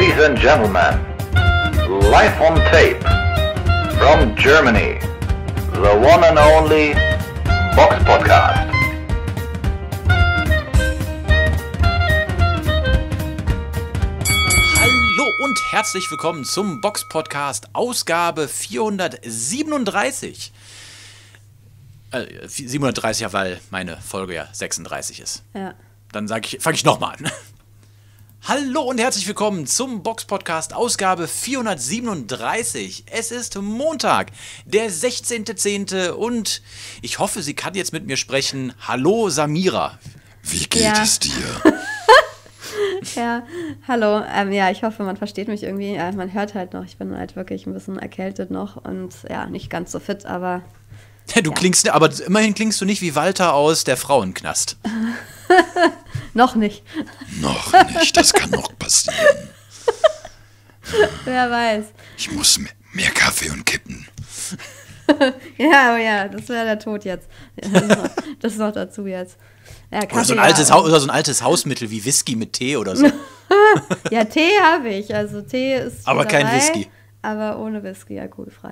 Ladies and gentlemen, live on tape from Germany, the one and only Box Podcast. Hallo und herzlich willkommen zum Box Podcast, Ausgabe 437. 730, weil meine Folge ja 36 ist. Ja. Dann fange ich nochmal an. Hallo und herzlich willkommen zum Box Podcast, Ausgabe 437. Es ist Montag, der 16.10. und ich hoffe, sie kann jetzt mit mir sprechen. Hallo Samira. Wie geht es dir? Ja, hallo. Ja, ich hoffe, man versteht mich irgendwie. Man hört halt noch, ich bin halt wirklich ein bisschen erkältet noch und ja, nicht ganz so fit, aber... Du klingst, aber immerhin klingst du nicht wie Walter aus der Frauenknast. Noch nicht. Noch nicht, das kann noch passieren. Wer weiß. Ich muss mehr Kaffee und Kippen. Ja, oh ja, das wäre der Tod jetzt. Das ist noch dazu jetzt. Ja, Oder so ein altes Hausmittel wie Whisky mit Tee oder so. Ja, Tee habe ich. Also Tee ist aber dabei, kein Whisky. Aber ohne Whisky, alkoholfrei.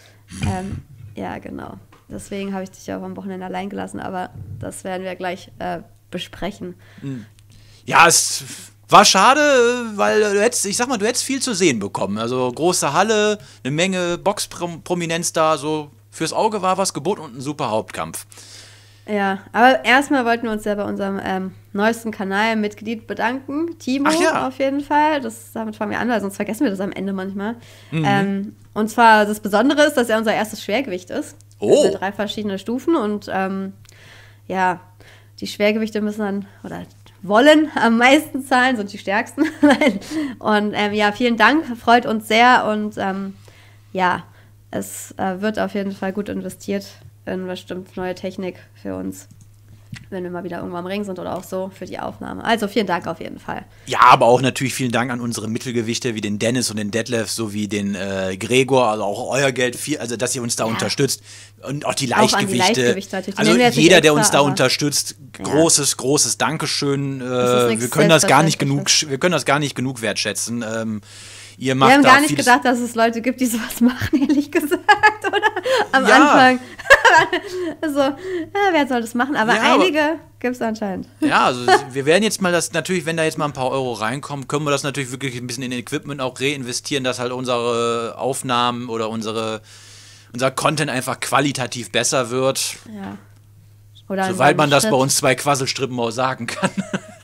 Ja, genau. Deswegen habe ich dich auch am Wochenende allein gelassen, aber das werden wir gleich besprechen. Ja, es war schade, weil du hättest viel zu sehen bekommen. Also große Halle, eine Menge Boxprominenz da, so fürs Auge war was geboten und ein super Hauptkampf. Ja, aber erstmal wollten wir uns ja bei unserem neuesten Kanalmitglied bedanken. Timo, auf jeden Fall. Damit fangen wir an, weil sonst vergessen wir das am Ende manchmal. Und zwar das Besondere ist, dass er unser erstes Schwergewicht ist. Oh. Also 3 verschiedene Stufen und ja, die Schwergewichte müssen dann oder wollen am meisten zahlen, sind die stärksten. Und ja, vielen Dank, freut uns sehr und ja, es wird auf jeden Fall gut investiert in bestimmt neue Technik für uns, wenn wir mal wieder irgendwo am Ring sind oder auch so für die Aufnahme. Also vielen Dank auf jeden Fall. Ja, aber auch natürlich vielen Dank an unsere Mittelgewichte wie den Dennis und den Detlef sowie den Gregor, also auch euer Geld, also dass ihr uns da unterstützt und auch die Leichtgewichte. Also jeder, der uns da unterstützt, großes Dankeschön. Wir können das gar nicht genug wertschätzen. Wir haben gar nicht gedacht, dass es Leute gibt, die sowas machen, ehrlich gesagt, oder? Am Anfang. Also, wer soll das machen? Aber einige gibt es anscheinend. Ja, also wir werden jetzt mal natürlich, wenn da jetzt mal ein paar Euro reinkommen, können wir das natürlich wirklich ein bisschen in Equipment auch reinvestieren, dass halt unsere Aufnahmen oder unser Content einfach qualitativ besser wird. Ja. Oder soweit man das bei uns 2 Quasselstrippen auch sagen kann.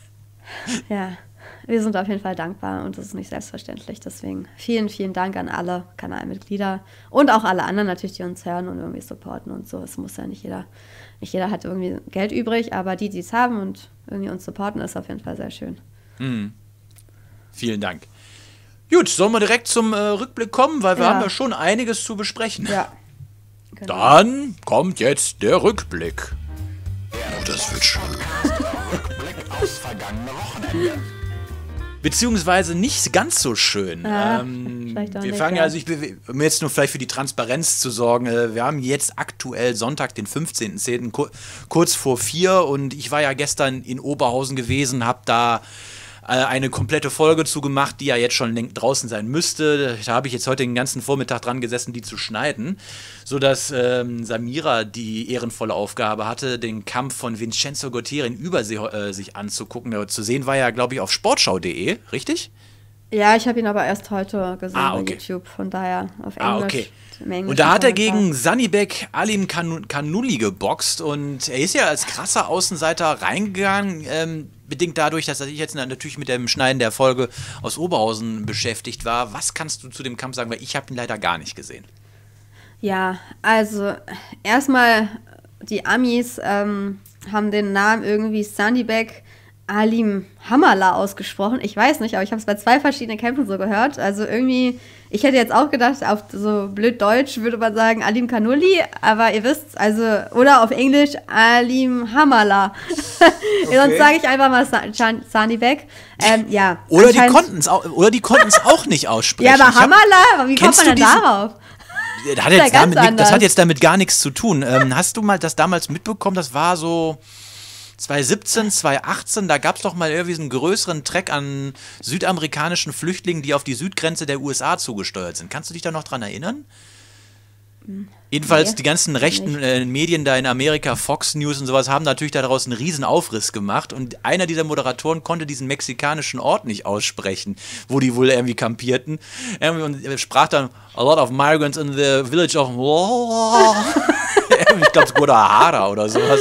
Ja. Wir sind auf jeden Fall dankbar und das ist nicht selbstverständlich. Deswegen vielen, vielen Dank an alle Kanalmitglieder und auch alle anderen natürlich, die uns hören und irgendwie supporten und so. Es muss ja nicht jeder hat irgendwie Geld übrig, aber die es haben und irgendwie uns supporten, ist auf jeden Fall sehr schön. Vielen Dank. Gut, sollen wir direkt zum Rückblick kommen, weil wir haben ja schon einiges zu besprechen. Ja. Genau. Dann kommt jetzt der Rückblick. Oh, das wird schön. Rückblick aufs vergangene Wochenende. Beziehungsweise nicht ganz so schön. Wir fangen um jetzt nur vielleicht für die Transparenz zu sorgen, wir haben jetzt aktuell Sonntag, den 15.10., kurz vor 4 und ich war ja gestern in Oberhausen gewesen, habe da eine komplette Folge zugemacht, die ja jetzt schon draußen sein müsste. Da habe ich jetzt heute den ganzen Vormittag dran gesessen, die zu schneiden, sodass Samira die ehrenvolle Aufgabe hatte, den Kampf von Vincenzo Guerrieri in Übersee sich anzugucken. Zu sehen war ja, glaube ich, auf sportschau.de, richtig? Ja, ich habe ihn aber erst heute gesehen bei YouTube, von daher auf Englisch. Okay. Und da hat er gegen Sanibek Alim Kanuli geboxt und er ist ja als krasser Außenseiter reingegangen, bedingt dadurch, dass ich jetzt natürlich mit dem Schneiden der Folge aus Oberhausen beschäftigt war. Was kannst du zu dem Kampf sagen? Weil ich habe ihn leider gar nicht gesehen. Ja, also erstmal die Amis haben den Namen irgendwie Sanibek Alim Hamala ausgesprochen. Ich weiß nicht, aber ich habe es bei 2 verschiedenen Kämpfen so gehört. Also irgendwie, ich hätte jetzt auch gedacht, auf so blöd Deutsch würde man sagen Alim Kanuli, aber ihr wisst, also, oder auf Englisch Alim Hamala. Okay. Sonst sage ich einfach mal Sanibek. Ja. Oder die konnten es auch nicht aussprechen. Ja, aber Hamala, wie kommt man denn darauf? Das hat jetzt damit gar nichts zu tun. Hast du mal das damals mitbekommen? Das war so 2017, 2018, da gab es doch mal irgendwie so einen größeren Treck an südamerikanischen Flüchtlingen, die auf die Südgrenze der USA zugesteuert sind. Kannst du dich da noch dran erinnern? Jedenfalls die ganzen rechten Medien da in Amerika, Fox News und sowas, haben natürlich daraus einen riesen Aufriss gemacht und einer dieser Moderatoren konnte diesen mexikanischen Ort nicht aussprechen, wo die wohl irgendwie kampierten. Und er sprach dann, a lot of migrants in the village of ich glaube, es Guadalajara oder sowas.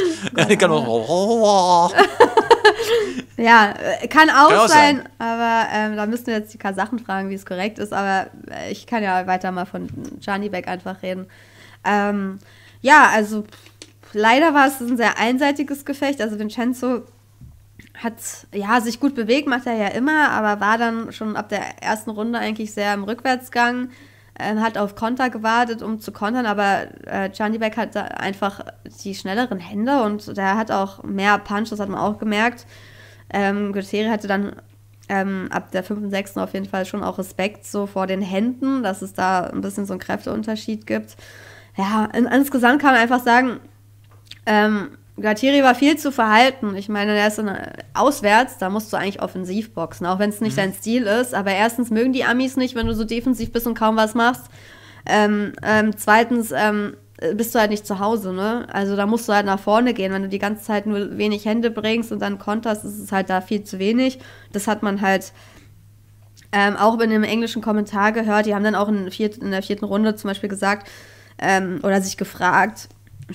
Ja, kann auch sein, aber da müssen wir jetzt die Kasachen fragen, wie es korrekt ist, aber ich kann ja weiter mal von Janibek einfach reden. Ja, also leider war es ein sehr einseitiges Gefecht, also Vincenzo hat ja sich gut bewegt, macht er ja immer, aber war dann schon ab der ersten Runde eigentlich sehr im Rückwärtsgang, hat auf Konter gewartet, um zu kontern, aber Janibek hat einfach die schnelleren Hände und der hat auch mehr Punch, das hat man auch gemerkt. Guerrieri hatte dann ab der 5. und 6. auf jeden Fall schon auch Respekt so vor den Händen, dass es da ein bisschen so einen Kräfteunterschied gibt. Ja, insgesamt kann man einfach sagen, Guerrieri war viel zu verhalten. Ich meine, er ist auswärts, da musst du eigentlich offensiv boxen, auch wenn es nicht dein Stil ist. Aber erstens mögen die Amis nicht, wenn du so defensiv bist und kaum was machst. Zweitens bist du halt nicht zu Hause, ne? Also da musst du halt nach vorne gehen. Wenn du die ganze Zeit nur wenig Hände bringst und dann konterst, ist es halt da viel zu wenig. Das hat man halt auch in einem englischen Kommentar gehört. Die haben dann auch in der 4. Runde zum Beispiel gesagt oder sich gefragt,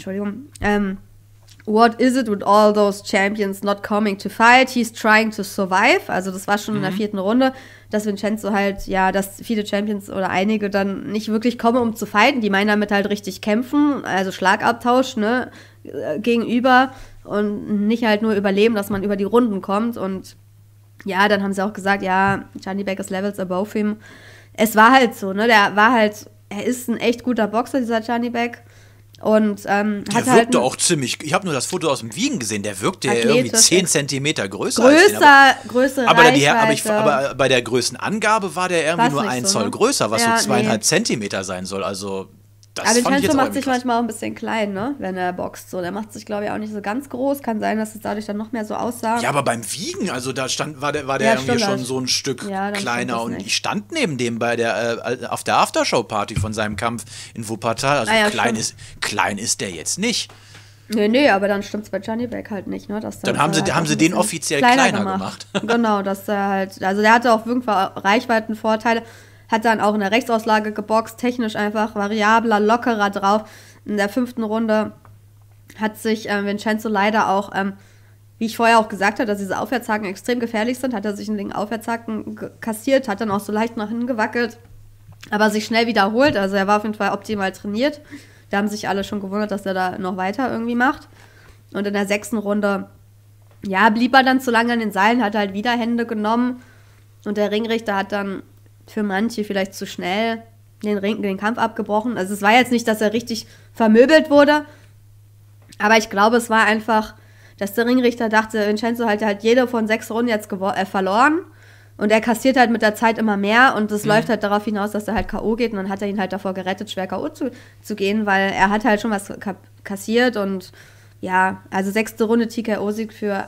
what is it with all those champions not coming to fight? He's trying to survive. Also das war schon in der 4. Runde, dass Vincenzo halt, ja, dass viele Champions oder einige dann nicht wirklich kommen, um zu fighten. Die meinen damit halt richtig kämpfen, also Schlagabtausch, ne, gegenüber und nicht halt nur überleben, dass man über die Runden kommt. Und ja, dann haben sie auch gesagt, ja, Janibek is levels above him. Es war halt so, ne, er ist ein echt guter Boxer, dieser Janibek. Und der wirkte auch ziemlich, ich habe nur das Foto aus dem Wiegen gesehen, der wirkte ja irgendwie 10 Zentimeter größer größere aber Reichweite. Aber bei der Größenangabe war der irgendwie nur 1 Zoll größer, was ja, so 2,5 Zentimeter sein soll, also das aber fand ich jetzt macht sich manchmal auch ein bisschen klein, ne, wenn er boxt, so, der macht sich, glaube ich, auch nicht so ganz groß, kann sein, dass es dadurch dann noch mehr so aussah. Ja, aber beim Wiegen, also da war der ja, irgendwie schon so ein Stück kleiner und ich stand neben dem auf der Aftershow-Party von seinem Kampf in Wuppertal, also klein ist der jetzt nicht. Nee, aber dann stimmt's bei Janibek halt nicht, ne? Dann haben sie den offiziell kleiner gemacht. Genau, dass der halt, also der hatte auf jeden Fall Reichweitenvorteile, hat dann auch in der Rechtsauslage geboxt, technisch einfach variabler, lockerer drauf. In der 5. Runde hat sich Vincenzo leider auch, wie ich vorher auch gesagt habe, dass diese Aufwärtshaken extrem gefährlich sind, hat er sich einen linken Aufwärtshaken kassiert, hat dann auch so leicht nach hinten gewackelt, aber sich schnell wiederholt. Also er war auf jeden Fall optimal trainiert. Da haben sich alle schon gewundert, dass er da noch weiter irgendwie macht. Und in der 6. Runde, ja, blieb er dann zu lange an den Seilen, hat halt wieder Hände genommen. Und der Ringrichter hat dann für manche vielleicht zu schnell den Kampf abgebrochen. Also es war jetzt nicht, dass er richtig vermöbelt wurde, aber ich glaube, es war einfach, dass der Ringrichter dachte, Vincenzo hat jede von 6 Runden jetzt verloren und er kassiert halt mit der Zeit immer mehr und das läuft halt darauf hinaus, dass er halt K.O. geht und dann hat er ihn halt davor gerettet, schwer K.O. zu gehen, weil er hat halt schon was kassiert und ja, also 6. Runde TKO-Sieg für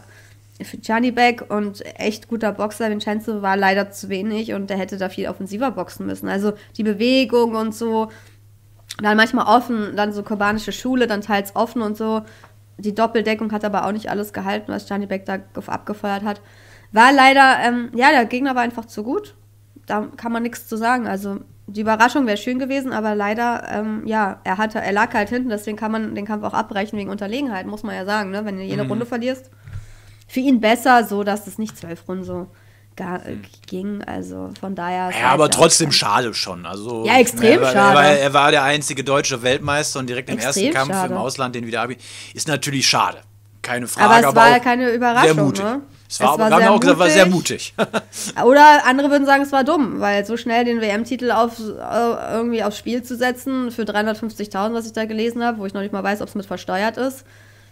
Janibek und echt guter Boxer. Vincenzo war leider zu wenig und der hätte da viel offensiver boxen müssen. Also die Bewegung und so, dann manchmal offen, dann so kubanische Schule, dann teils offen und so. Die Doppeldeckung hat aber auch nicht alles gehalten, was Janibek da abgefeuert hat. War leider, der Gegner war einfach zu gut. Da kann man nichts zu sagen. Also die Überraschung wäre schön gewesen, aber leider, er lag halt hinten, deswegen kann man den Kampf auch abbrechen wegen Unterlegenheit, muss man ja sagen, ne? Wenn du jede Runde verlierst. Für ihn besser, so dass es nicht 12 Runden so ging, also von daher... Ja, aber trotzdem schade schon, also... Ja, extrem schade. Er war der einzige deutsche Weltmeister und direkt im ersten Kampf im Ausland den wieder abgeben. Ist natürlich schade, keine Frage, aber es war keine Überraschung, sehr mutig. Ne? War sehr mutig. Oder andere würden sagen, es war dumm, weil so schnell den WM-Titel irgendwie aufs Spiel zu setzen für 350.000, was ich da gelesen habe, wo ich noch nicht mal weiß, ob es mit versteuert ist,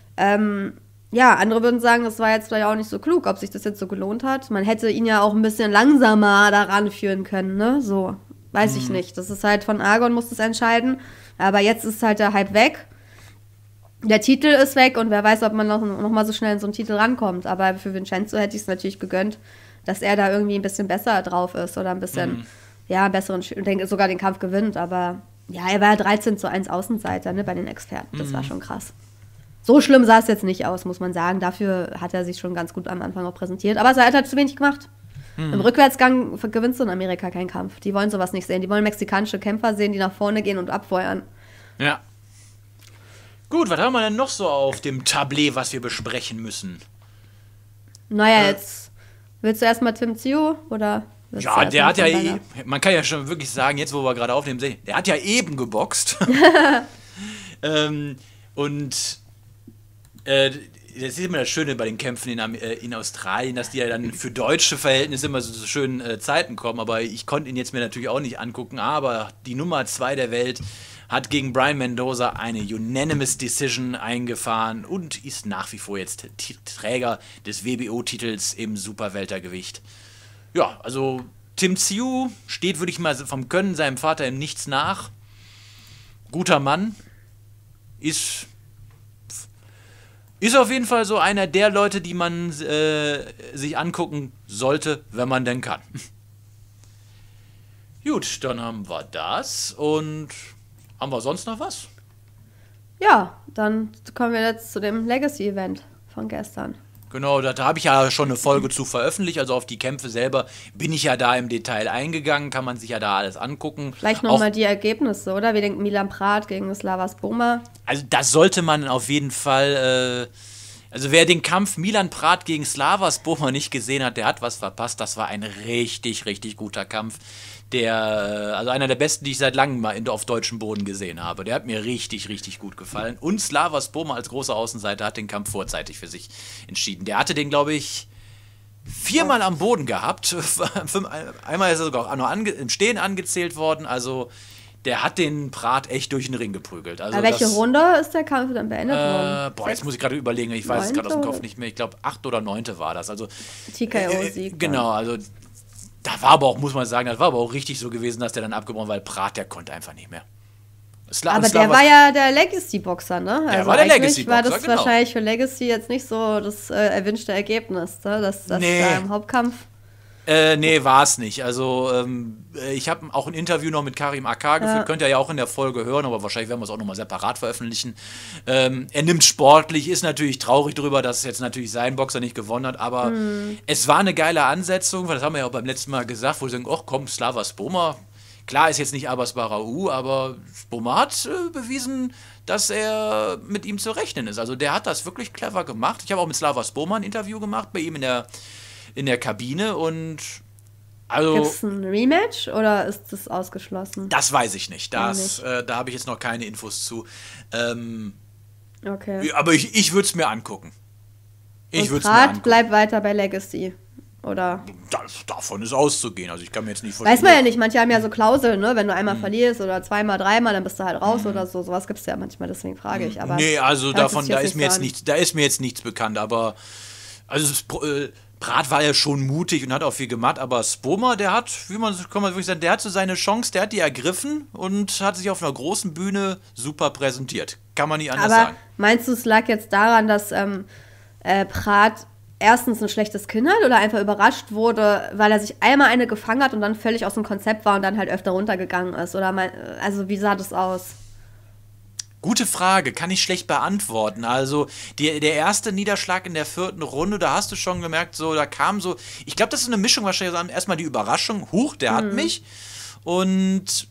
ja, andere würden sagen, das war jetzt vielleicht auch nicht so klug, ob sich das jetzt so gelohnt hat. Man hätte ihn ja auch ein bisschen langsamer daran führen können, ne? So, weiß ich nicht. Das ist halt von Argon, muss das entscheiden. Aber jetzt ist halt der Hype weg. Der Titel ist weg und wer weiß, ob man noch mal so schnell in so einen Titel rankommt. Aber für Vincenzo hätte ich es natürlich gegönnt, dass er da irgendwie ein bisschen besser drauf ist oder ein bisschen, besseren, denke sogar den Kampf gewinnt. Aber ja, er war ja 13:1 Außenseiter, ne, bei den Experten. Das war schon krass. So schlimm sah es jetzt nicht aus, muss man sagen. Dafür hat er sich schon ganz gut am Anfang auch präsentiert. Aber er hat halt zu wenig gemacht. Im Rückwärtsgang gewinnst du in Amerika keinen Kampf. Die wollen sowas nicht sehen. Die wollen mexikanische Kämpfer sehen, die nach vorne gehen und abfeuern. Ja. Gut, was haben wir denn noch so auf dem Tablet, was wir besprechen müssen? Naja, jetzt willst du erstmal Tim Tszyu oder? Ja, der hat ja, man kann ja schon wirklich sagen, jetzt wo wir gerade aufnehmen, der hat ja eben geboxt. Und das ist immer das Schöne bei den Kämpfen in Australien, dass die ja dann für deutsche Verhältnisse immer so schön Zeiten kommen. Aber ich konnte ihn jetzt mir natürlich auch nicht angucken. Aber die Nummer 2 der Welt hat gegen Brian Mendoza eine Unanimous Decision eingefahren und ist nach wie vor jetzt Träger des WBO-Titels im Superweltergewicht. Ja, also Tim Tszyu steht, würde ich mal vom Können seinem Vater im Nichts nach. Guter Mann. Ist auf jeden Fall so einer der Leute, die man sich angucken sollte, wenn man denn kann. Gut, dann haben wir das und haben wir sonst noch was? Ja, dann kommen wir jetzt zu dem Legacy-Event von gestern. Genau, da habe ich ja schon eine Folge zu veröffentlicht, also auf die Kämpfe selber bin ich ja da im Detail eingegangen, kann man sich ja da alles angucken. Vielleicht nochmal die Ergebnisse, oder? Wie denkt Milan Prat gegen Slavas Boma? Also das sollte man auf jeden Fall, also wer den Kampf Milan Prat gegen Slavas Boma nicht gesehen hat, der hat was verpasst. Das war ein richtig, richtig guter Kampf. Also einer der besten, die ich seit langem mal auf deutschem Boden gesehen habe. Der hat mir richtig, richtig gut gefallen. Und Slavas Boma als großer Außenseiter hat den Kampf vorzeitig für sich entschieden. Der hatte den, glaube ich, 4-mal am Boden gehabt. Einmal ist er sogar auch noch im Stehen angezählt worden. Also der hat den Prat echt durch den Ring geprügelt. Also aber welche Runde ist der Kampf dann beendet worden? Jetzt muss ich gerade überlegen. Ich weiß es gerade aus dem Kopf nicht mehr. Ich glaube, 8. oder 9. war das. Also TKO-Sieg. Genau, also da war aber auch, muss man sagen, das war aber auch richtig so gewesen, dass der dann abgebrochen war, weil Prat, der konnte einfach nicht mehr. Aber der war ja der Legacy-Boxer, ne? Der war der Legacy-Boxer, war das wahrscheinlich für Legacy jetzt nicht so das erwünschte Ergebnis, ne? Das da im Hauptkampf. Nee, war es nicht. Also, ich habe auch ein Interview noch mit Karim Akar geführt, könnt ihr ja auch in der Folge hören, aber wahrscheinlich werden wir es auch nochmal separat veröffentlichen. Er nimmt sportlich, ist natürlich traurig darüber, dass jetzt natürlich sein Boxer nicht gewonnen hat, aber es war eine geile Ansetzung, weil das haben wir ja auch beim letzten Mal gesagt, wo sie sagen, ach komm, Slavas Boma, klar ist jetzt nicht Abbas Barau, aber Boma hat bewiesen, dass er mit ihm zu rechnen ist. Also der hat das wirklich clever gemacht. Ich habe auch mit Slavas Boma ein Interview gemacht, bei ihm in der Kabine und also. Gibt es ein Rematch oder ist das ausgeschlossen? Das weiß ich nicht. Da habe ich jetzt noch keine Infos zu. Okay. Aber ich würde es mir angucken. Prat bleibt weiter bei Legacy, oder? Davon ist auszugehen. Also ich kann mir jetzt nicht vorstellen. Weiß man ja nicht. Manche haben ja so Klauseln, ne? Wenn du einmal verlierst oder 2-mal, 3-mal, dann bist du halt raus oder so. Sowas gibt es ja manchmal, deswegen frage ich. Aber nee, also da ist mir jetzt nichts bekannt. Aber also Prat war ja schon mutig und hat auch viel gemacht, aber Spoma, der hat, kann man wirklich sagen, der hat so seine Chance, der hat die ergriffen und hat sich auf einer großen Bühne super präsentiert. Kann man nicht anders sagen. Aber meinst du, es lag jetzt daran, dass Prat erstens ein schlechtes Kinn hat oder einfach überrascht wurde, weil er sich einmal eine gefangen hat und dann völlig aus dem Konzept war und dann halt öfter runtergegangen ist? Oder also wie sah das aus? Gute Frage, kann ich schlecht beantworten. Also der erste Niederschlag in der 4. Runde, da hast du schon gemerkt, so da kam so, ich glaube, das ist eine Mischung wahrscheinlich, erstmal die Überraschung, der hat mich und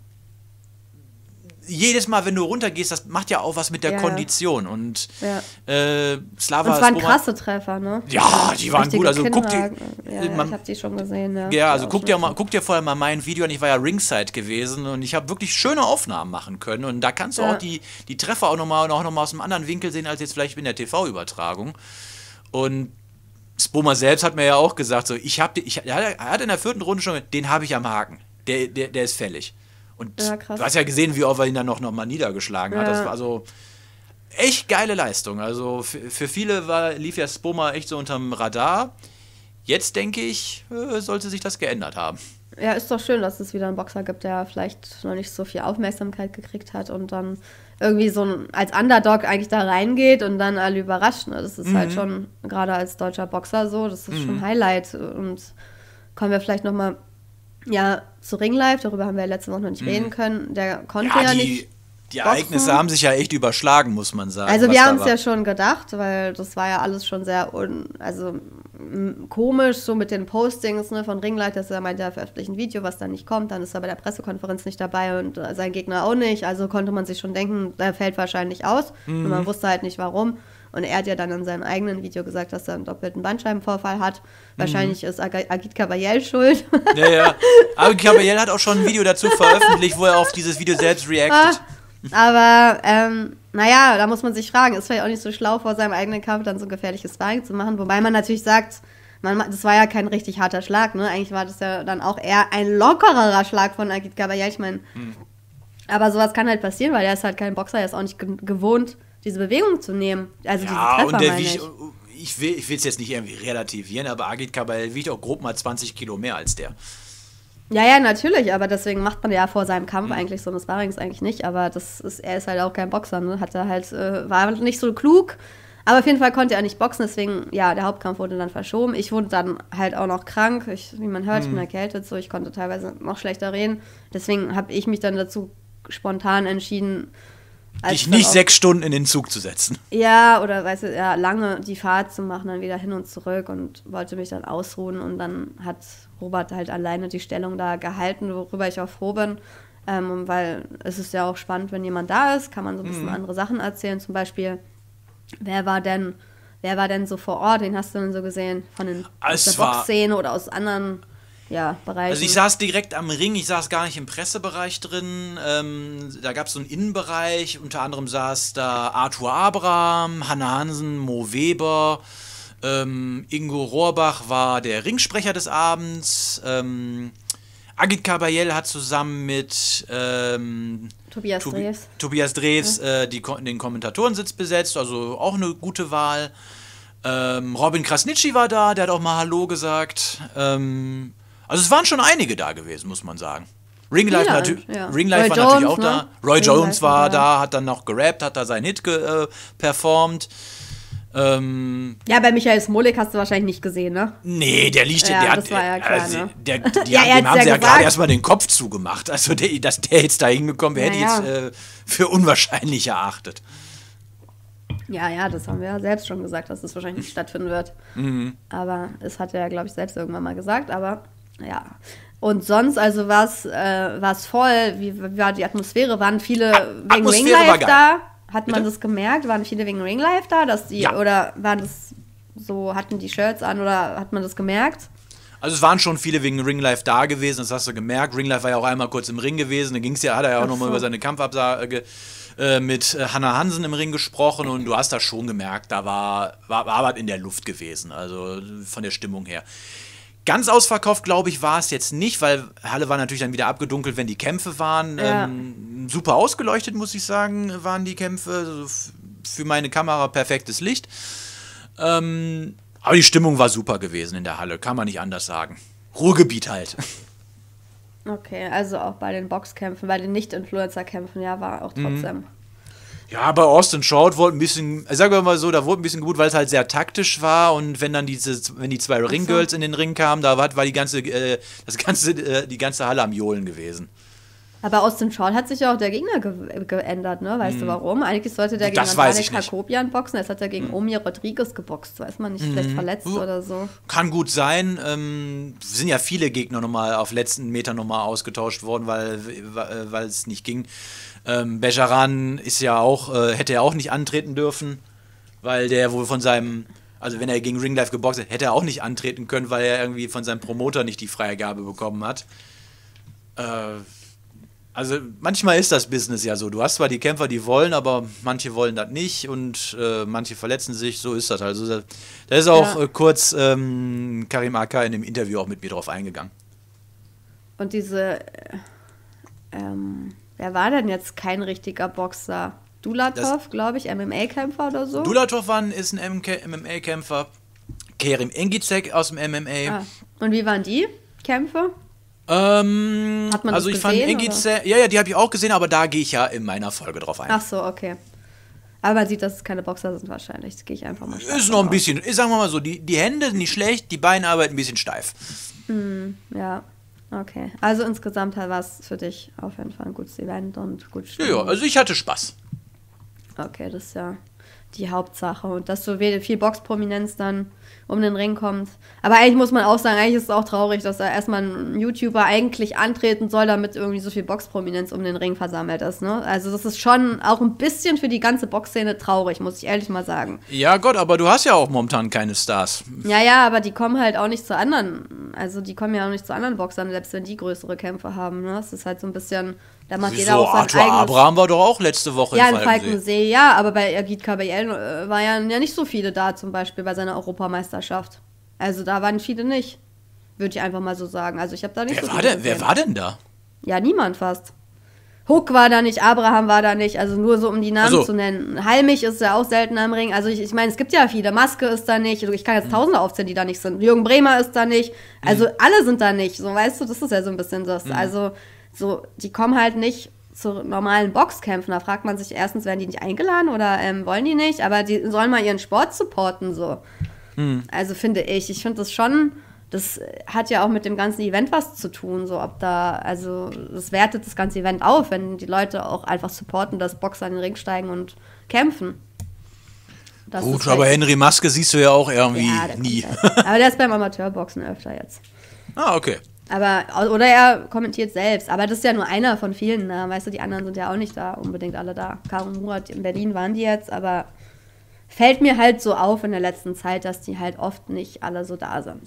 jedes Mal, wenn du runtergehst, das macht ja auch was mit der Kondition und Slava. Das waren krasse Treffer, ne? Ja, die waren gut. Also guck dir, ich habe die schon gesehen. Ja, also guck dir vorher mal mein Video an. Ich war ja Ringside gewesen und ich habe wirklich schöne Aufnahmen machen können und da kannst du auch die Treffer auch noch mal aus einem anderen Winkel sehen als jetzt vielleicht in der TV-Übertragung. Und Spoma selbst hat mir ja auch gesagt, so er hat in der 4. Runde schon, den habe ich am Haken. Der ist fällig. Und du hast ja gesehen, wie oft er ihn dann noch mal niedergeschlagen hat. Das war also echt geile Leistung. Also für viele lief ja Spoma echt so unterm Radar. Jetzt denke ich, sollte sich das geändert haben. Ja, ist doch schön, dass es wieder einen Boxer gibt, der vielleicht noch nicht so viel Aufmerksamkeit gekriegt hat und dann irgendwie so als Underdog eigentlich da reingeht und dann alle überrascht. Ne? Das ist halt schon, gerade als deutscher Boxer so, das ist schon ein Highlight. Und kommen wir vielleicht nochmal zu Ringlife, darüber haben wir ja letzte Woche noch nicht reden können. Der konnte ja nicht. Die Ereignisse haben sich ja echt überschlagen, muss man sagen. Also wir haben es ja schon gedacht, weil das war ja alles schon sehr komisch, so mit den Postings von Ringlife, dass er meinte, er veröffentlicht ein Video, was dann nicht kommt, dann ist er bei der Pressekonferenz nicht dabei und sein Gegner auch nicht, also konnte man sich schon denken, der fällt wahrscheinlich aus und man wusste halt nicht warum. Und er hat ja dann in seinem eigenen Video gesagt, dass er einen doppelten Bandscheibenvorfall hat. Wahrscheinlich ist Agit Kabayel schuld. Ja. Agit Kabayel hat auch schon ein Video dazu veröffentlicht, wo er auf dieses Video selbst reactet. Aber, da muss man sich fragen, ist vielleicht auch nicht so schlau, vor seinem eigenen Kampf dann so gefährliches Sparring zu machen. Wobei man natürlich sagt, das war ja kein richtig harter Schlag, ne? Eigentlich war das ja dann auch eher ein lockerer Schlag von Agit Kabayel. Ich meine, aber sowas kann halt passieren, weil er ist halt kein Boxer, er ist auch nicht gewohnt, diese Bewegung zu nehmen. Also diese Treffer, und ich will es jetzt nicht irgendwie relativieren, aber Agit Kabayel wiegt auch grob mal 20 Kilo mehr als der. Ja, natürlich, aber deswegen macht man ja vor seinem Kampf eigentlich so eine Sparrings eigentlich nicht, aber er ist halt auch kein Boxer, ne? War nicht so klug, aber auf jeden Fall konnte er nicht boxen, deswegen, der Hauptkampf wurde dann verschoben. Ich wurde dann halt auch noch krank, wie man hört, ich bin erkältet, so, ich konnte teilweise noch schlechter reden, deswegen habe ich mich dann dazu spontan entschieden, dich nicht 6 Stunden in den Zug zu setzen. Ja, oder lange die Fahrt zu machen, dann wieder hin und zurück und wollte mich dann ausruhen und dann hat Robert halt alleine die Stellung da gehalten, worüber ich auch froh bin, weil es ist ja auch spannend, wenn jemand da ist, kann man so ein bisschen andere Sachen erzählen, zum Beispiel, wer war denn so vor Ort, den hast du denn so gesehen, aus der Boxszene oder aus anderen Bereichen. Also ich saß direkt am Ring, ich saß gar nicht im Pressebereich drin, da gab es so einen Innenbereich, unter anderem saß da Arthur Abraham, Hanna Hansen, Mo Weber, Ingo Rohrbach war der Ringsprecher des Abends, Agit Kabayel hat zusammen mit Tobias Drews den Kommentatorensitz besetzt, also auch eine gute Wahl. Robin Krasnitschi war da, der hat auch mal Hallo gesagt. Also es waren schon einige da gewesen, muss man sagen. Ringlife war natürlich auch da. Roy Jones war da, hat dann noch gerappt, hat da seinen Hit performt. Bei Michael Smolik hast du wahrscheinlich nicht gesehen, ne? Nee, der liegt... das war ja klar, ne? Dem haben sie ja gerade erstmal den Kopf zugemacht. Also, dass der jetzt da hingekommen wäre, hätte ich jetzt für unwahrscheinlich erachtet. Ja, das haben wir ja selbst schon gesagt, dass das wahrscheinlich nicht stattfinden wird. Aber es hat er ja, glaube ich, selbst irgendwann mal gesagt, aber ja. Und sonst, also war es voll, wie war die Atmosphäre? Waren viele wegen Ringlife da? Hat man das gemerkt? Waren viele wegen Ringlife da? Oder waren das so, hatten die Shirts an oder hat man das gemerkt? Also es waren schon viele wegen Ringlife da gewesen, das hast du gemerkt. Ringlife war ja auch einmal kurz im Ring gewesen, da hat er ja auch nochmal über seine Kampfabsage mit Hanna Hansen im Ring gesprochen und du hast da schon gemerkt, da war was in der Luft gewesen, also von der Stimmung her. Ganz ausverkauft, glaube ich, war es jetzt nicht, weil Halle war natürlich dann wieder abgedunkelt, wenn die Kämpfe waren. Super ausgeleuchtet, muss ich sagen, waren die Kämpfe. Also für meine Kamera perfektes Licht. Aber die Stimmung war super gewesen in der Halle, kann man nicht anders sagen. Ruhrgebiet halt. Okay, also auch bei den Boxkämpfen, bei den Nicht-Influencer-Kämpfen, war auch trotzdem. Ja, bei Austin Short wurde ein bisschen, sagen wir mal so, da wurde ein bisschen gut, weil es halt sehr taktisch war und wenn dann die 2 Ringgirls in den Ring kamen, da war die ganze Halle am Johlen gewesen. Aber Austin Short hat sich ja auch der Gegner geändert, ne? Weißt du warum? Eigentlich sollte der gegen Danik Hakobian boxen, jetzt hat er gegen Omir Rodriguez geboxt, weiß man nicht, vielleicht verletzt oder so. Kann gut sein, sind ja viele Gegner nochmal auf letzten Meter nochmal ausgetauscht worden, weil es nicht ging. Bejaran ist ja auch, hätte er auch nicht antreten dürfen, weil der wohl von seinem, also wenn er gegen Ringlife geboxt hat, hätte er auch nicht antreten können, weil er irgendwie von seinem Promoter nicht die Freigabe bekommen hat. Also manchmal ist das Business ja so. Du hast zwar die Kämpfer, die wollen, aber manche wollen das nicht und manche verletzen sich, so ist das. Also da ist auch kurz Karim Aka in dem Interview auch mit mir drauf eingegangen. Und wer war denn jetzt kein richtiger Boxer? Dulatov, glaube ich, MMA-Kämpfer oder so? Dulatov ist ein MMA-Kämpfer. Kerim Engizek aus dem MMA. Und wie waren die Kämpfe? Hat man also das ich fand gesehen, Iggy ja, die habe ich auch gesehen, aber da gehe ich ja in meiner Folge drauf ein. Ach so, okay. Aber man sieht, dass es keine Boxer sind wahrscheinlich. Das gehe ich einfach mal stark Ist noch ein davon bisschen, sagen wir mal so, die Hände sind nicht schlecht, die Beine arbeiten ein bisschen steif. Ja, okay. Also insgesamt war es für dich auf jeden Fall ein gutes Event und gut Ja, ja, also ich hatte Spaß. Okay, das ist ja die Hauptsache. Und dass so viel Boxprominenz dann um den Ring kommt. Aber eigentlich muss man auch sagen, eigentlich ist es auch traurig, dass da erstmal ein YouTuber eigentlich antreten soll, damit irgendwie so viel Boxprominenz um den Ring versammelt ist. Ne? Also das ist schon auch ein bisschen für die ganze Boxszene traurig, muss ich ehrlich mal sagen. Ja Gott, aber du hast ja auch momentan keine Stars. Ja, aber die kommen halt auch nicht zu anderen, also die kommen ja auch nicht zu anderen Boxern, selbst wenn die größere Kämpfe haben. Ne? Das ist halt so ein bisschen, da macht jeder auch sein Arthur eigenes... Abraham war doch auch letzte Woche Ja, in in Falkensee, ja, aber bei Agit Kabayel war ja nicht so viele da, zum Beispiel bei seiner Europameisterschaft. Also da waren viele nicht, würde ich einfach mal so sagen. Also ich habe da nicht so viele gesehen. Wer war denn da? Ja, niemand fast. Huck war da nicht, Abraham war da nicht, also nur so, um die Namen zu nennen. Halmich ist ja auch selten am Ring. Also ich meine, es gibt ja viele. Maske ist da nicht. Ich kann jetzt Tausende aufzählen, die da nicht sind. Jürgen Bremer ist da nicht. Also alle sind da nicht. So, weißt du, das ist ja so ein bisschen das. Also so, die kommen halt nicht zu normalen Boxkämpfen. Da fragt man sich erstens, werden die nicht eingeladen oder wollen die nicht? Aber die sollen mal ihren Sport supporten, so. Also finde ich. Ich finde das schon, das hat ja auch mit dem ganzen Event was zu tun, so ob da, also das wertet das ganze Event auf, wenn die Leute auch einfach supporten, dass Boxer in den Ring steigen und kämpfen. Das Gut, aber Henry Maske siehst du ja auch irgendwie nie. Aber der ist beim Amateurboxen öfter jetzt. Ah, okay. Oder er kommentiert selbst, aber das ist ja nur einer von vielen, ne? Weißt du, die anderen sind ja auch nicht da, unbedingt alle da. Caro Murat, in Berlin waren die jetzt, aber fällt mir halt so auf in der letzten Zeit, dass die halt oft nicht alle so da sind.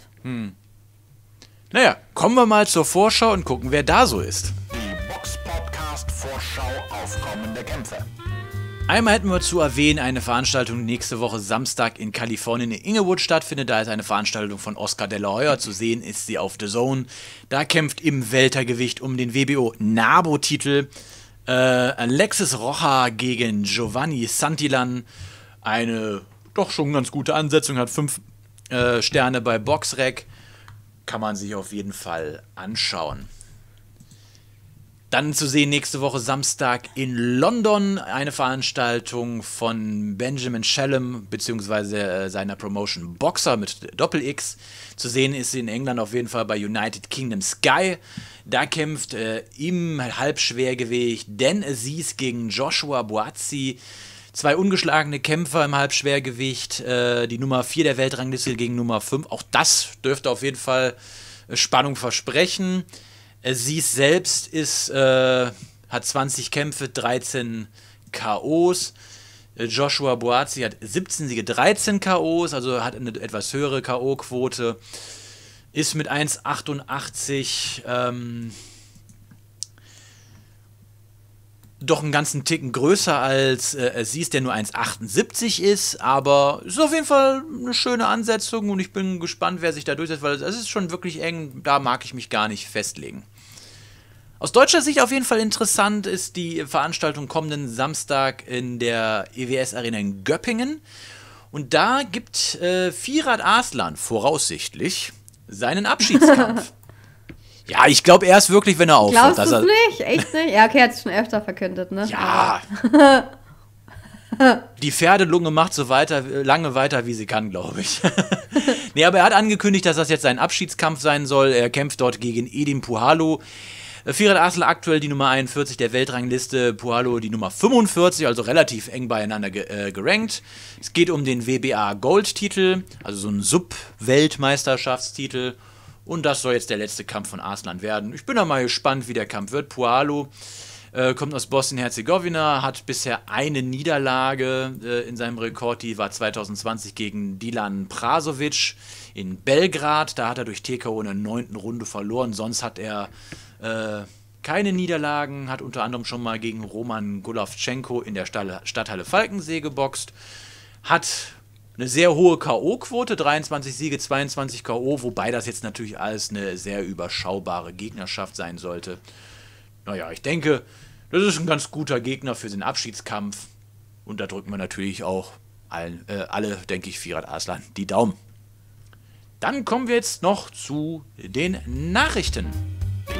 Naja, kommen wir mal zur Vorschau und gucken, wer da so ist. Die Box-Podcast-Vorschau auf kommende Kämpfe. Einmal hätten wir zu erwähnen, eine Veranstaltung die nächste Woche Samstag in Kalifornien in Inglewood stattfindet. Da ist eine Veranstaltung von Oscar de la Hoya. Zu sehen ist sie auf The Zone. Da kämpft im Weltergewicht um den WBO-NABO-Titel Alexis Rocha gegen Giovanni Santillan. Eine doch schon ganz gute Ansetzung, hat 5 Sterne bei Boxrec. Kann man sich auf jeden Fall anschauen. Dann zu sehen nächste Woche Samstag in London eine Veranstaltung von Benjamin Shallum bzw. seiner Promotion Boxer mit Doppel-X. Zu sehen ist sie in England auf jeden Fall bei United Kingdom Sky. Da kämpft im Halbschwergewicht Dan Aziz gegen Joshua Buatsi. 2 ungeschlagene Kämpfer im Halbschwergewicht. Die Nummer 4 der Weltrangliste gegen Nummer 5. Auch das dürfte auf jeden Fall Spannung versprechen. Sie selbst hat 20 Kämpfe, 13 K.O.s. Joshua Buatsi hat 17 Siege, 13 K.O.s, also hat eine etwas höhere K.O.-Quote. Ist mit 1,88 doch einen ganzen Ticken größer als Aziz, der nur 1,78 ist, aber es ist auf jeden Fall eine schöne Ansetzung und ich bin gespannt, wer sich da durchsetzt, weil es ist schon wirklich eng, da mag ich mich gar nicht festlegen. Aus deutscher Sicht auf jeden Fall interessant ist die Veranstaltung kommenden Samstag in der EWS Arena in Göppingen. Und da gibt Firat Arslan voraussichtlich seinen Abschiedskampf. Ja, ich glaube erst wirklich, wenn er aufhört. Glaubst du es nicht? Echt nicht? Ja, okay, er hat es schon öfter verkündet, ne? Ja. Die Pferdelunge macht so lange weiter, wie sie kann, glaube ich. Nee, aber er hat angekündigt, dass das jetzt sein Abschiedskampf sein soll. Er kämpft dort gegen Edin Puhalo. Firat Arslan aktuell die Nummer 41 der Weltrangliste, Puhalo die Nummer 45, also relativ eng beieinander gerankt. Es geht um den WBA Gold-Titel, also so ein Sub-Weltmeisterschaftstitel. Und das soll jetzt der letzte Kampf von Arslan werden. Ich bin da mal gespannt, wie der Kampf wird. Puhalo kommt aus Bosnien-Herzegowina, hat bisher eine Niederlage in seinem Rekord. Die war 2020 gegen Dilan Prasovic in Belgrad. Da hat er durch TKO in der 9. Runde verloren. Sonst hat er keine Niederlagen. Hat unter anderem schon mal gegen Roman Golovtschenko in der Stadthalle Falkensee geboxt. Hat eine sehr hohe K.O.-Quote, 23 Siege, 22 K.O., wobei das jetzt natürlich alles eine sehr überschaubare Gegnerschaft sein sollte. Naja, ich denke, das ist ein ganz guter Gegner für den Abschiedskampf. Und da drücken wir natürlich auch alle, denke ich, Firat Arslan die Daumen. Dann kommen wir jetzt noch zu den Nachrichten.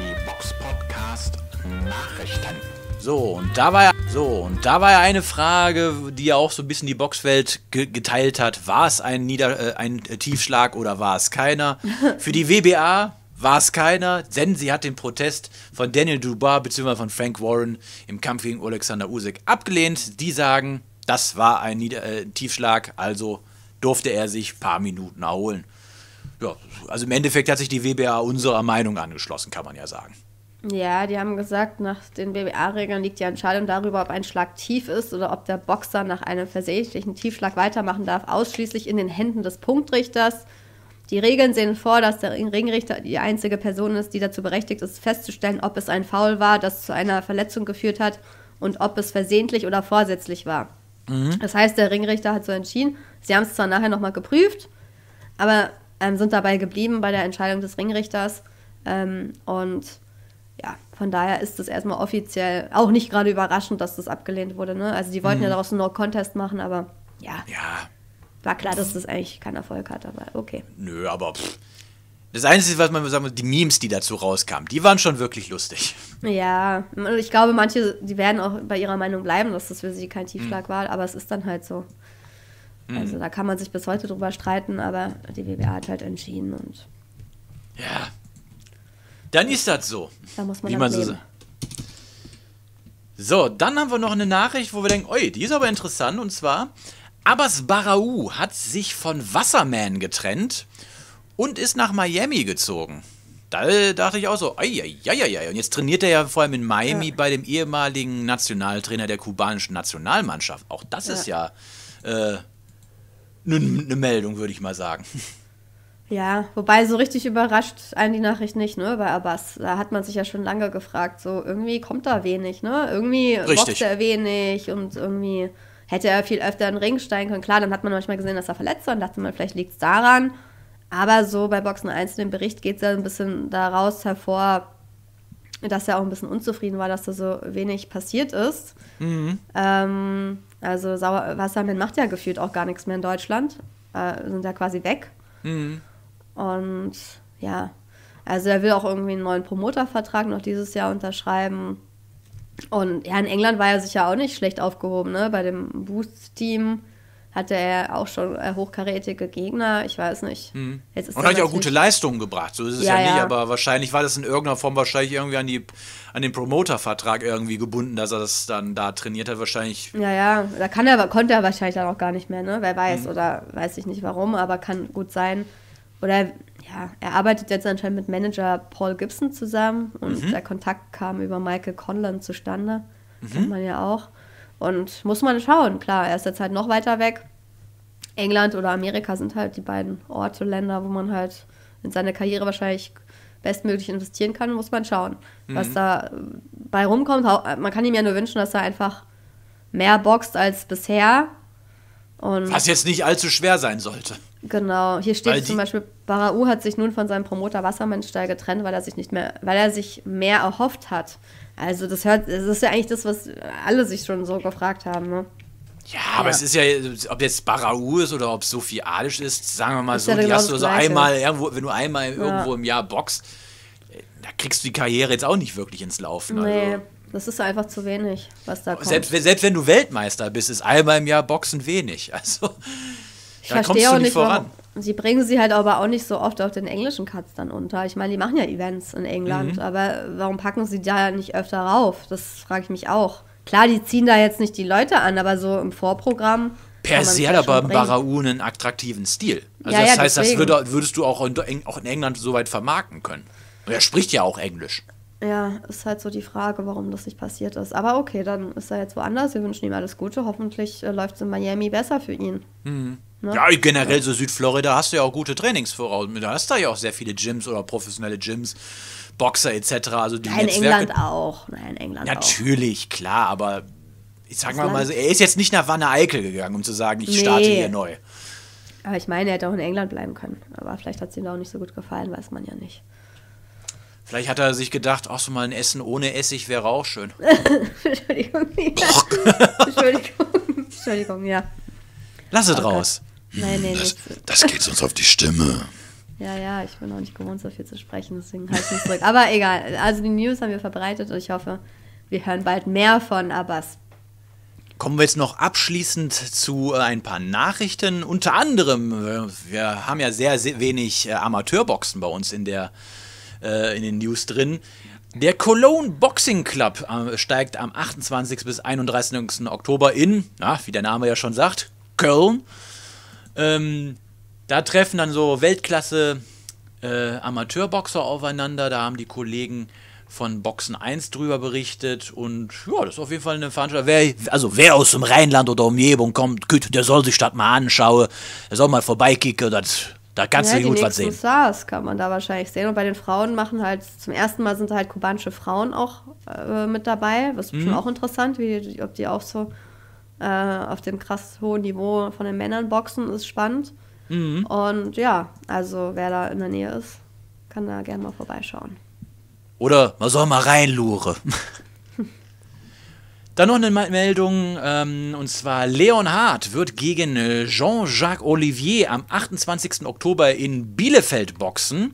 Box Podcast Nachrichten. So, und da war ja eine Frage, die ja auch so ein bisschen die Boxwelt geteilt hat. War es ein Tiefschlag oder war es keiner? Für die WBA war es keiner, denn sie hat den Protest von Daniel Dubois bzw. von Frank Warren im Kampf gegen Alexander Usyk abgelehnt. Die sagen, das war ein Tiefschlag, also durfte er sich ein paar Minuten erholen. Ja, also im Endeffekt hat sich die WBA unserer Meinung angeschlossen, kann man ja sagen. Ja, die haben gesagt, nach den WBA-Regeln liegt die Entscheidung darüber, ob ein Schlag tief ist oder ob der Boxer nach einem versehentlichen Tiefschlag weitermachen darf, ausschließlich in den Händen des Punktrichters. Die Regeln sehen vor, dass der Ringrichter die einzige Person ist, die dazu berechtigt ist, festzustellen, ob es ein Foul war, das zu einer Verletzung geführt hat und ob es versehentlich oder vorsätzlich war. Das heißt, der Ringrichter hat so entschieden. Sie haben es zwar nachher nochmal geprüft, aber sind dabei geblieben bei der Entscheidung des Ringrichters. Und ja, von daher ist es erstmal offiziell auch nicht gerade überraschend, dass das abgelehnt wurde. Ne? Also die wollten ja daraus einen No-Contest machen, aber ja, war klar, dass das eigentlich keinen Erfolg hat, aber okay. Nö, aber das Einzige, was man sagen muss, die Memes, die dazu rauskamen, die waren schon wirklich lustig. Ja, ich glaube, manche, die werden auch bei ihrer Meinung bleiben, dass das für sie kein Tiefschlag war, aber es ist dann halt so. Also da kann man sich bis heute drüber streiten, aber die WBA hat halt entschieden und ja, dann ist das so. da muss man wie dann man leben. So, dann haben wir noch eine Nachricht, wo wir denken, oi, die ist aber interessant, und zwar Abbas Barraou hat sich von Wasserman getrennt und ist nach Miami gezogen. Da dachte ich auch so, ei. Und jetzt trainiert er ja vor allem in Miami bei dem ehemaligen Nationaltrainer der kubanischen Nationalmannschaft. Auch das ist ja eine Meldung, würde ich mal sagen. Ja, wobei so richtig überrascht einen die Nachricht nicht, ne, bei Abbas. Da hat man sich ja schon lange gefragt, so irgendwie kommt da wenig, ne? Irgendwie boxt er wenig und irgendwie hätte er viel öfter in den Ring steigen können. Klar, dann hat man manchmal gesehen, dass er verletzt war und dachte man, vielleicht liegt es daran. Aber so bei Boxen 1 in dem Bericht geht es ja ein bisschen daraus hervor, dass er auch ein bisschen unzufrieden war, dass da so wenig passiert ist. Also Wasserman macht ja gefühlt auch gar nichts mehr in Deutschland. Sind ja quasi weg. Und ja, also er will auch irgendwie einen neuen Promotervertrag noch dieses Jahr unterschreiben. Und ja, in England war er sicher auch nicht schlecht aufgehoben, ne? Bei dem Boost-Team hatte er auch schon hochkarätige Gegner, ich weiß nicht. Jetzt ist und hat ja auch gute Leistungen gebracht, so ist es ja nicht, aber wahrscheinlich war das in irgendeiner Form irgendwie an den Promotervertrag irgendwie gebunden, dass er das dann da trainiert hat, wahrscheinlich. Ja, da konnte er wahrscheinlich dann auch gar nicht mehr, ne? Wer weiß, oder weiß ich nicht warum, aber kann gut sein. Oder ja, er arbeitet jetzt anscheinend mit Manager Paul Gibson zusammen und der Kontakt kam über Michael Conlan zustande. Kennt man ja auch. Und muss man schauen, klar, er ist jetzt halt noch weiter weg. England oder Amerika sind halt die beiden Orte, Länder, wo man halt in seine Karriere wahrscheinlich bestmöglich investieren kann, muss man schauen, was da bei rumkommt. Man kann ihm ja nur wünschen, dass er einfach mehr boxt als bisher. Und was jetzt nicht allzu schwer sein sollte. Genau, hier steht zum Beispiel, Barraou hat sich nun von seinem Promoter Wassermann-Stall getrennt, weil er sich mehr erhofft hat. Also das ist ja eigentlich das, was alle sich schon so gefragt haben, ne? Ja, aber es ist ja, ob jetzt Barraou ist oder ob es Sophie Adisch ist, sagen wir mal so, ja die genau hast du so das Gleiche. einmal irgendwo, wenn du einmal irgendwo im Jahr boxst, da kriegst du die Karriere jetzt auch nicht wirklich ins Laufen. Nee, also. das ist einfach zu wenig, was da kommt. Selbst wenn du Weltmeister bist, ist einmal im Jahr Boxen wenig. Also, da kommst du nicht voran. Sie bringen sie halt aber auch nicht so oft auf den englischen Cuts dann unter. Ich meine, die machen ja Events in England, aber warum packen sie da nicht öfter rauf? Das frage ich mich auch. Klar, die ziehen da jetzt nicht die Leute an, aber so im Vorprogramm. Per se hat aber Barraou einen attraktiven Stil. Also das heißt, deswegen. das würdest du auch in England so weit vermarkten können. Und er spricht ja auch Englisch. Ja, ist halt so die Frage, warum das nicht passiert ist. Aber okay, dann ist er jetzt woanders. Wir wünschen ihm alles Gute. Hoffentlich läuft es in Miami besser für ihn. Ne? Ja, generell so Südflorida hast du ja auch gute Trainingsvoraussetzungen. Da hast du ja auch sehr viele Gyms oder professionelle Gyms, Boxer etc. Also die in England auch. Nein, in England natürlich, klar, aber ich sag mal, er ist jetzt nicht nach Wanne Eickel gegangen, um zu sagen, ich starte hier neu. Aber ich meine, er hätte auch in England bleiben können. Aber vielleicht hat es ihm da auch nicht so gut gefallen, weiß man ja nicht. Vielleicht hat er sich gedacht, ach so, mal ein Essen ohne Essig wäre auch schön. Entschuldigung. Entschuldigung, ja. Lass es raus. Nein, Das geht uns auf die Stimme. Ja, ich bin auch nicht gewohnt, so viel zu sprechen, deswegen halte ich mich zurück. Aber egal, also die News haben wir verbreitet und ich hoffe, wir hören bald mehr von Abbas. Kommen wir jetzt noch abschließend zu ein paar Nachrichten. Unter anderem, wir haben ja sehr, sehr wenig Amateurboxen bei uns in den News drin. Der Cologne Boxing Club steigt am 28. bis 31. Oktober in, wie der Name ja schon sagt, Köln. Da treffen dann so Weltklasse Amateurboxer aufeinander. Da haben die Kollegen von Boxen 1 drüber berichtet. Und ja, das ist auf jeden Fall eine Veranstaltung. Wer aus dem Rheinland oder Umgebung kommt, der soll sich das mal anschauen. Der soll mal vorbeikicken. Da kannst du gut was sehen. Die Stars kann man da wahrscheinlich sehen. Und bei den Frauen machen halt, zum ersten Mal sind halt kubanische Frauen auch mit dabei. Das ist schon auch interessant, ob die auch so auf dem krass hohen Niveau von den Männern boxen, ist spannend. Und ja, also wer da in der Nähe ist, kann da gerne mal vorbeischauen. Oder man soll mal reinluren. Dann noch eine Meldung, und zwar Leon Hart wird gegen Jean-Jacques Olivier am 28. Oktober in Bielefeld boxen.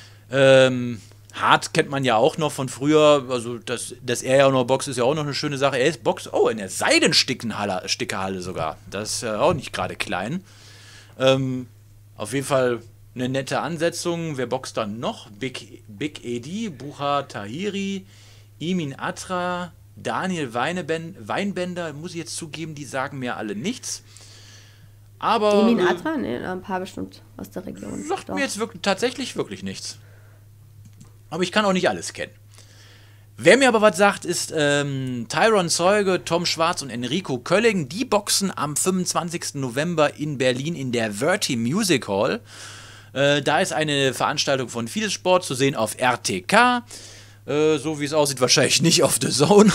Hart kennt man ja auch noch von früher, also dass er ja auch noch boxt, ist ja auch noch eine schöne Sache. Er ist boxt, in der Seidenstickerhalle sogar. Das ist auch nicht gerade klein. Auf jeden Fall eine nette Ansetzung. Wer boxt dann noch? Big Edi, Bucha Tahiri, Imin Atra, Daniel Weinbender, muss ich jetzt zugeben, die sagen mir alle nichts. Aber Imin Atra? Ne, ein paar bestimmt aus der Region. Sagt mir jetzt tatsächlich wirklich nichts. Aber ich kann auch nicht alles kennen. Wer mir aber was sagt, ist Tyron Zeuge, Tom Schwarz und Enrico Kölling. Die boxen am 25. November in Berlin in der Verti Music Hall. Da ist eine Veranstaltung von Fides Sport zu sehen auf RTK. So wie es aussieht, wahrscheinlich nicht auf The Zone.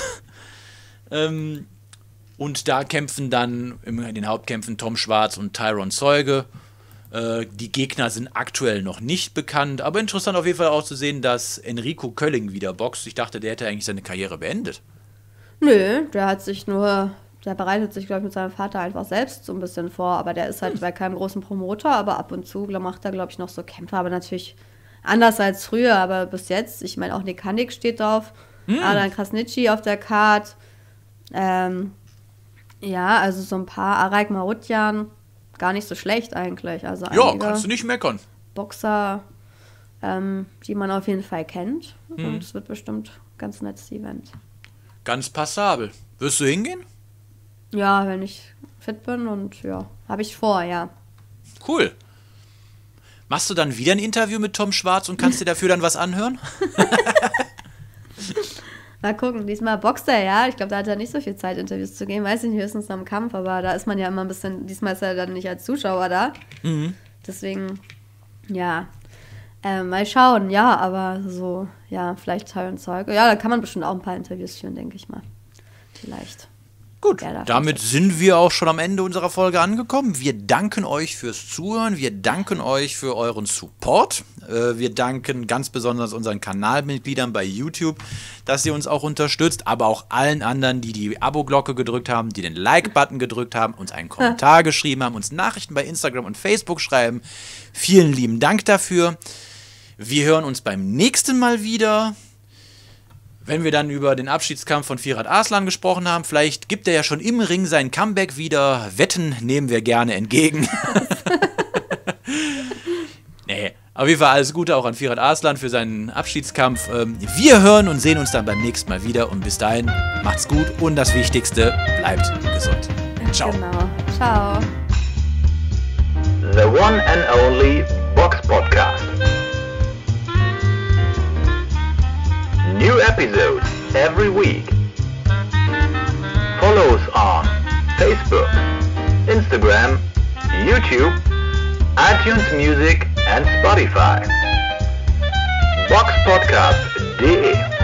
Und da kämpfen dann in den Hauptkämpfen Tom Schwarz und Tyron Zeuge. Die Gegner sind aktuell noch nicht bekannt, aber interessant auf jeden Fall auch zu sehen, dass Enrico Kölling wieder boxt. Ich dachte, der hätte eigentlich seine Karriere beendet. Nö, der bereitet sich, glaube ich, mit seinem Vater einfach selbst so ein bisschen vor, aber der ist halt bei keinem großen Promoter, aber ab und zu macht er, glaube ich, noch so Kämpfe, aber natürlich anders als früher, aber bis jetzt, ich meine, auch Nick Handig steht drauf, Adan Krasnitschi auf der Card, also so ein paar, Araik Marutjan, gar nicht so schlecht eigentlich. Also ja, kannst du nicht meckern. Boxer, die man auf jeden Fall kennt. Und es wird bestimmt ein ganz nettes Event. Ganz passabel. Wirst du hingehen? Ja, wenn ich fit bin und ja, habe ich vor, ja. Cool. Machst du dann wieder ein Interview mit Tom Schwarz und kannst dir dafür dann was anhören? Mal gucken, diesmal boxt er, ja. Ich glaube, da hat er nicht so viel Zeit, Interviews zu geben. Weiß ich nicht, höchstens am Kampf, aber da ist man ja immer ein bisschen, diesmal ist er dann nicht als Zuschauer da. Deswegen, ja, mal schauen, ja, aber so, ja, vielleicht Tyron Zeuge. Ja, da kann man bestimmt auch ein paar Interviews führen, denke ich mal. Vielleicht. Gut, damit sind wir auch schon am Ende unserer Folge angekommen. Wir danken euch fürs Zuhören, wir danken euch für euren Support. Wir danken ganz besonders unseren Kanalmitgliedern bei YouTube, dass ihr uns auch unterstützt, aber auch allen anderen, die die Abo-Glocke gedrückt haben, die den Like-Button gedrückt haben, uns einen Kommentar geschrieben haben, uns Nachrichten bei Instagram und Facebook schreiben. Vielen lieben Dank dafür. Wir hören uns beim nächsten Mal wieder. Wenn wir dann über den Abschiedskampf von Firat Arslan gesprochen haben, vielleicht gibt er ja schon im Ring sein Comeback wieder. Wetten nehmen wir gerne entgegen. Nee, auf jeden Fall alles Gute auch an Firat Arslan für seinen Abschiedskampf. Wir hören und sehen uns dann beim nächsten Mal wieder. Und bis dahin, macht's gut und das Wichtigste, bleibt gesund. Ciao. Genau. Ciao. The one and only Box Podcast. New episodes every week. Follow us on Facebook, Instagram, YouTube, iTunes Music and Spotify. Boxpodcast.de